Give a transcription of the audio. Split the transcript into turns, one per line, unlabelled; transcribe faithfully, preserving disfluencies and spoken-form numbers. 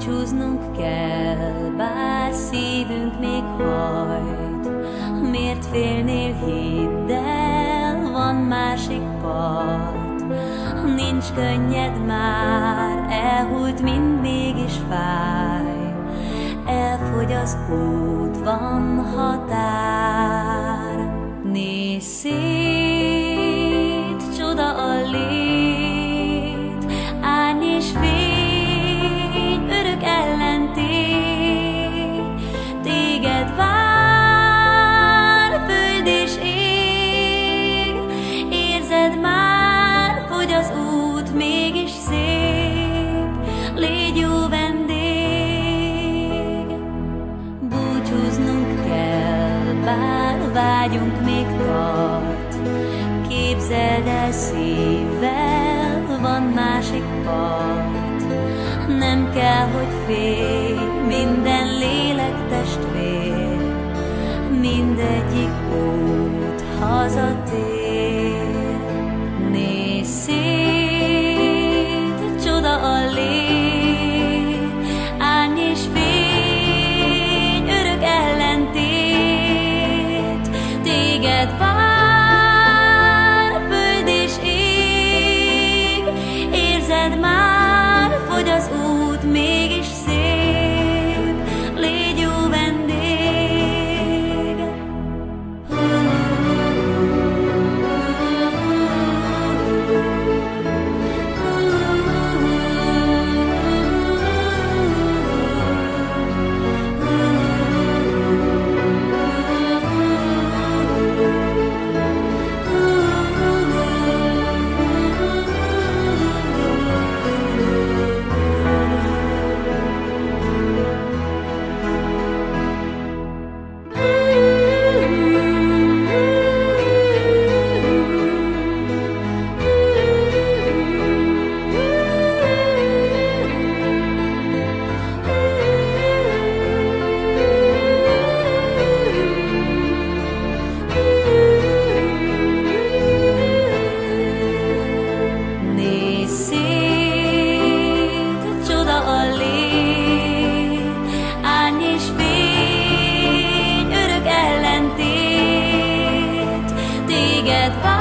Búcsúznunk kell, bár szívünk még hajt. Miért félnél, hidd el, van másik part. Nincs könnyed már, elhúlt, mind mégis fáj. Elfogy az út, van határ. Nézz szét, csoda a lét, árny és fény, örök ellentét. Téged vár föld és ég, érzed már, fogy az út, mégis szép, légy jó vendég. Búcsúznunk kell, bár vágyunk még tart. Képzeld el szívvel, van másik part. Nem kell, hogy félj, minden lélek testvér, mindegyik út hazatér. Nézz szét, csoda a lét, árny és fény, örök ellentét. Téged vár föld és ég, érzed már, fogy az út, mégis szép, légy jó vendég. Téged vár